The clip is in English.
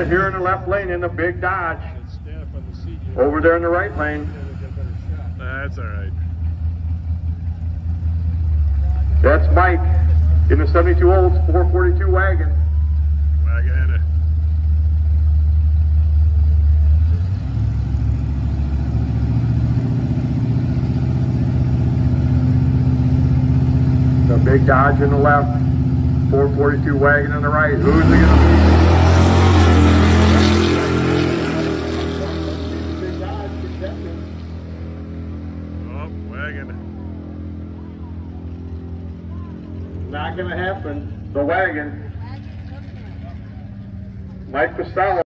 get here in the left lane in the big Dodge. Over there in the right lane. That's all right. That's Mike in the 72 Olds 442 wagon. Wagon in it. The big Dodge in the left, 442 wagon on the right. Who's it going to be? Big Dodge contending. Oh, wagon. Not going to happen. The wagon. Mike Costello.